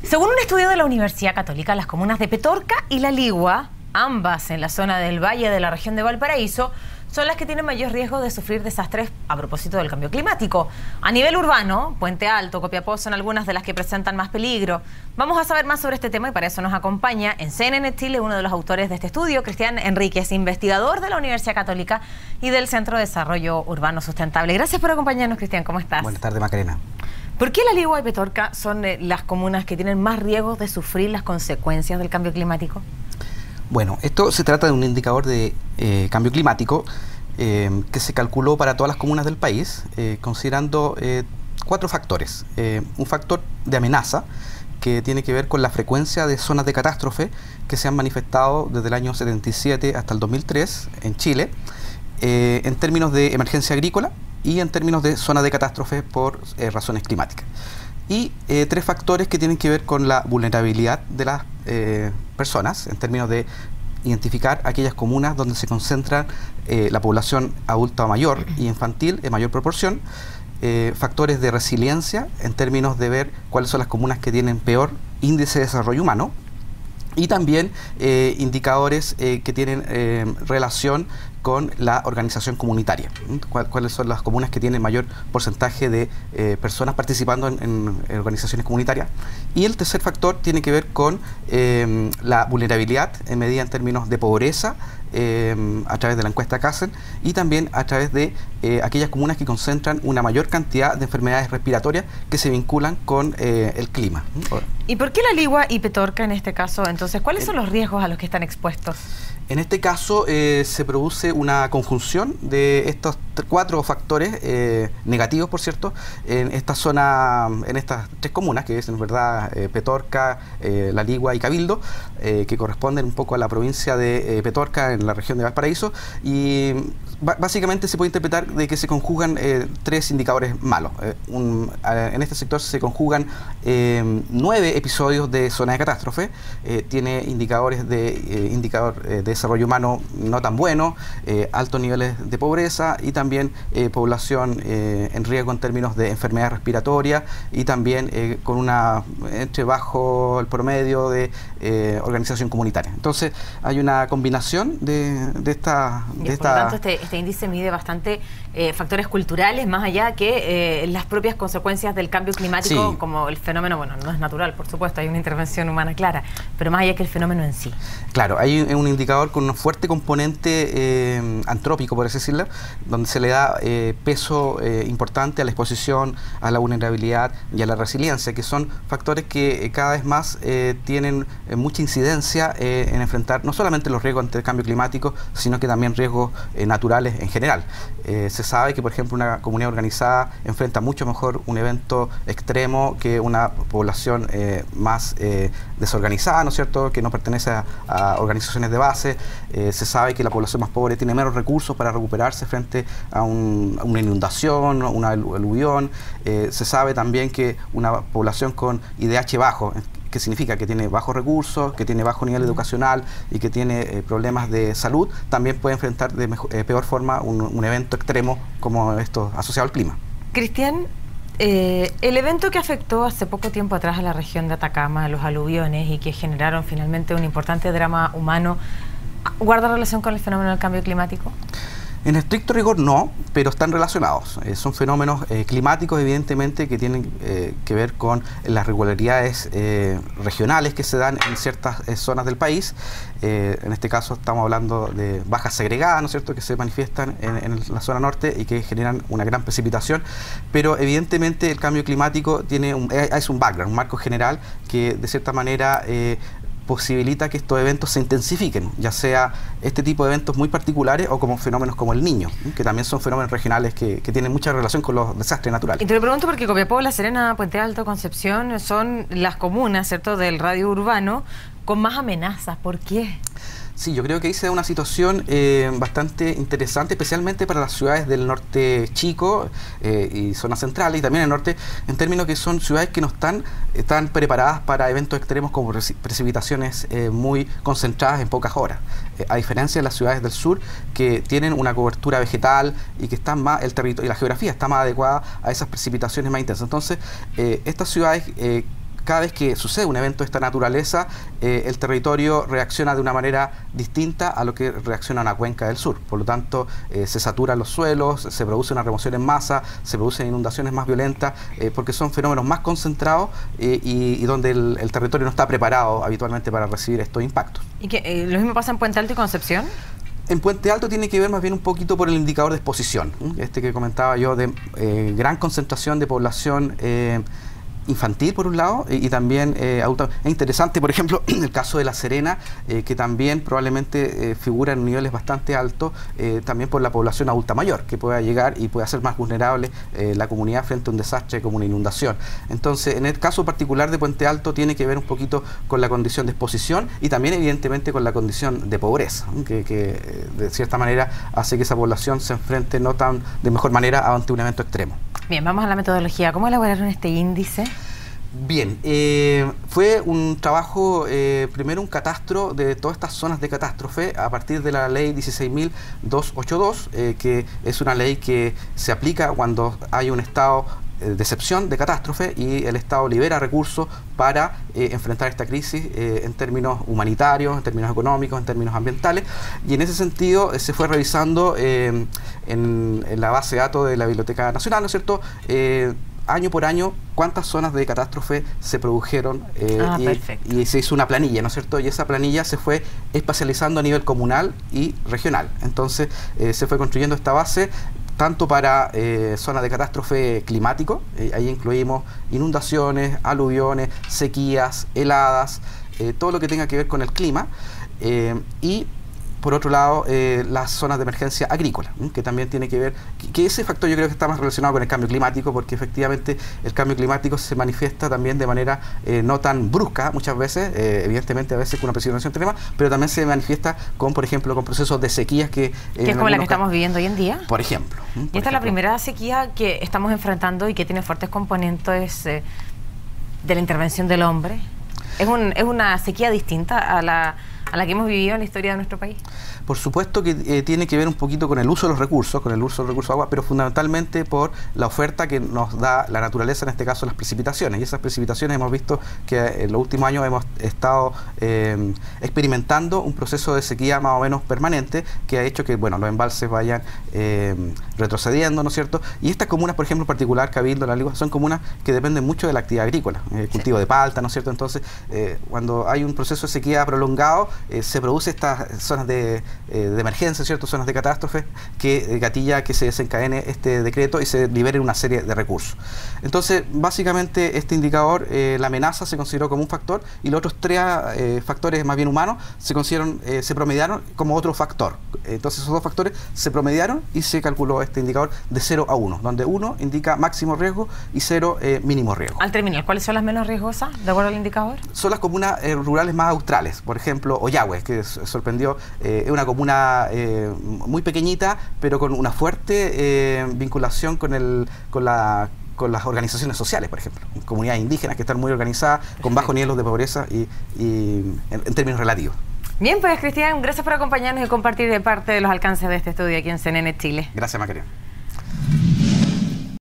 Según un estudio de la Universidad Católica, las comunas de Petorca y La Ligua, ambas en la zona del Valle de la región de Valparaíso, son las que tienen mayor riesgo de sufrir desastres a propósito del cambio climático. A nivel urbano, Puente Alto, Copiapó son algunas de las que presentan más peligro. Vamos a saber más sobre este tema y para eso nos acompaña en CNN Chile uno de los autores de este estudio, Cristian Enríquez, investigador de la Universidad Católica y del Centro de Desarrollo Urbano Sustentable. Gracias por acompañarnos, Cristian. ¿Cómo estás? Buenas tardes, Macarena. ¿Por qué La Ligua y Petorca son las comunas que tienen más riesgos de sufrir las consecuencias del cambio climático? Bueno, esto se trata de un indicador de cambio climático que se calculó para todas las comunas del país, considerando 4 factores. Un factor de amenaza, que tiene que ver con la frecuencia de zonas de catástrofe que se han manifestado desde el año 77 hasta el 2003 en Chile, en términos de emergencia agrícola y en términos de zonas de catástrofe por razones climáticas. Y 3 factores que tienen que ver con la vulnerabilidad de las personas, en términos de identificar aquellas comunas donde se concentra la población adulta mayor y infantil en mayor proporción, factores de resiliencia, en términos de ver cuáles son las comunas que tienen peor índice de desarrollo humano, y también indicadores que tienen relación con la organización comunitaria. ¿Cuáles son las comunas que tienen mayor porcentaje de personas participando en organizaciones comunitarias? Y el tercer factor tiene que ver con la vulnerabilidad en medida en términos de pobreza, a través de la encuesta CASEN, y también a través de aquellas comunas que concentran una mayor cantidad de enfermedades respiratorias que se vinculan con el clima. ¿Y por qué La Ligua y Petorca en este caso? Entonces, ¿cuáles son los riesgos a los que están expuestos? En este caso se produce una conjunción de estos 4 factores negativos, por cierto, en esta zona, en estas 3 comunas, que es en verdad Petorca, La Ligua y Cabildo, que corresponden un poco a la provincia de Petorca en la región de Valparaíso, y básicamente se puede interpretar de que se conjugan 3 indicadores malos. En este sector se conjugan 9 episodios de zona de catástrofe, tiene indicadores de desarrollo humano no tan bueno, altos niveles de pobreza y también población en riesgo en términos de enfermedades respiratorias y también con entre bajo el promedio de organización comunitaria. Entonces hay una combinación de esta... Por lo tanto, este índice mide bastante factores culturales más allá que las propias consecuencias del cambio climático, sí, como el fenómeno, bueno, no es natural, por supuesto, hay una intervención humana clara, pero más allá que el fenómeno en sí. Claro, hay un indicador con un fuerte componente antrópico, por así decirlo, donde se le da peso importante a la exposición, a la vulnerabilidad y a la resiliencia, que son factores que cada vez más tienen mucha incidencia en enfrentar no solamente los riesgos ante el cambio climático, sino que también riesgos naturales en general. Se sabe que, por ejemplo, una comunidad organizada enfrenta mucho mejor un evento extremo que una población más desorganizada, ¿no es cierto?, que no pertenece a organizaciones de base. Se sabe que la población más pobre tiene menos recursos para recuperarse frente a una inundación, una aluvión. Se sabe también que una población con IDH bajo, que significa que tiene bajos recursos, que tiene bajo nivel educacional y que tiene problemas de salud, también puede enfrentar de peor forma un evento extremo como esto asociado al clima. Cristian, el evento que afectó hace poco tiempo atrás a la región de Atacama, los aluviones, y que generaron finalmente un importante drama humano, ¿guarda relación con el fenómeno del cambio climático? En estricto rigor no, pero están relacionados. Son fenómenos climáticos, evidentemente, que tienen que ver con las regularidades regionales que se dan en ciertas zonas del país. En este caso estamos hablando de bajas segregadas, ¿no es cierto?, que se manifiestan en la zona norte y que generan una gran precipitación. Pero evidentemente el cambio climático es un background, un marco general que de cierta manera posibilita que estos eventos se intensifiquen, ya sea este tipo de eventos muy particulares o como fenómenos como el Niño, que también son fenómenos regionales que tienen mucha relación con los desastres naturales. Y te lo pregunto porque Copiapó, La Serena, Puente Alto, Concepción son las comunas, ¿cierto?, del radio urbano con más amenazas. ¿Por qué? Sí, yo creo que ahí se da una situación bastante interesante, especialmente para las ciudades del norte chico y zonas centrales y también el norte, en términos que son ciudades que no están preparadas para eventos extremos como precipitaciones muy concentradas en pocas horas. A diferencia de las ciudades del sur, que tienen una cobertura vegetal y que están más, el territorio y la geografía está más adecuada a esas precipitaciones más intensas. Entonces, estas ciudades cada vez que sucede un evento de esta naturaleza, el territorio reacciona de una manera distinta a lo que reacciona una cuenca del sur. Por lo tanto, se saturan los suelos, se produce una remoción en masa, se producen inundaciones más violentas, porque son fenómenos más concentrados y donde el territorio no está preparado habitualmente para recibir estos impactos. ¿Y que lo mismo pasa en Puente Alto y Concepción? En Puente Alto tiene que ver más bien un poquito por el indicador de exposición, que comentaba yo, de gran concentración de población infantil por un lado y también adulta. Es interesante, por ejemplo, en el caso de La Serena, que también probablemente figura en niveles bastante altos, también por la población adulta mayor, que pueda llegar y pueda ser más vulnerable la comunidad frente a un desastre como una inundación. Entonces, en el caso particular de Puente Alto tiene que ver un poquito con la condición de exposición y también evidentemente con la condición de pobreza, que de cierta manera hace que esa población se enfrente no tan de mejor manera ante un evento extremo. Bien, vamos a la metodología. ¿Cómo elaboraron este índice? Bien, fue un trabajo, primero un catastro de todas estas zonas de catástrofe a partir de la ley 16.282, que es una ley que se aplica cuando hay un estado de excepción de catástrofe y el Estado libera recursos para enfrentar esta crisis en términos humanitarios, en términos económicos, en términos ambientales. Y en ese sentido se fue revisando en la base de datos de la Biblioteca Nacional, ¿no es cierto?, año por año, cuántas zonas de catástrofe se produjeron y se hizo una planilla, ¿no es cierto? Y esa planilla se fue espacializando a nivel comunal y regional. Entonces se fue construyendo esta base tanto para zonas de catástrofe climático, ahí incluimos inundaciones, aluviones, sequías, heladas, todo lo que tenga que ver con el clima, y por otro lado, las zonas de emergencia agrícola, que también tiene que ver, que ese factor yo creo que está más relacionado con el cambio climático, porque efectivamente el cambio climático se manifiesta también de manera no tan brusca muchas veces, evidentemente a veces con una precipitación extrema, pero también se manifiesta con, por ejemplo, con procesos de sequías que es como la que estamos viviendo hoy en día. Por ejemplo. Y esta es la primera sequía que estamos enfrentando y que tiene fuertes componentes de la intervención del hombre. ¿Es una sequía distinta a la que hemos vivido en la historia de nuestro país? Por supuesto que tiene que ver un poquito con el uso de los recursos, de agua, pero fundamentalmente por la oferta que nos da la naturaleza, en este caso las precipitaciones. Y esas precipitaciones hemos visto que en los últimos años hemos estado experimentando un proceso de sequía más o menos permanente que ha hecho que, bueno, los embalses vayan retrocediendo, ¿no es cierto? Y estas comunas, por ejemplo, en particular, Cabildo, La Ligua, son comunas que dependen mucho de la actividad agrícola, cultivo de palta, ¿no es cierto? Entonces, cuando hay un proceso de sequía prolongado, se produce estas zonas de emergencia, ¿cierto?, zonas de catástrofe, que gatilla que se desencadene este decreto y se liberen una serie de recursos. Entonces, básicamente, este indicador, la amenaza se consideró como un factor y los otros tres factores más bien humanos se promediaron como otro factor. Entonces, esos dos factores se promediaron y se calculó este indicador de 0 a 1, donde 1 indica máximo riesgo y 0 mínimo riesgo. Al terminar, ¿cuáles son las menos riesgosas, de acuerdo al indicador? Son las comunas rurales más australes, por ejemplo, Oyagüe, que sorprendió, es una comuna muy pequeñita, pero con una fuerte vinculación con las organizaciones sociales, por ejemplo, comunidades indígenas que están muy organizadas, con bajos niveles de pobreza y en términos relativos. Bien, pues Cristian, gracias por acompañarnos y compartir parte de los alcances de este estudio aquí en CNN Chile. Gracias, Macarena.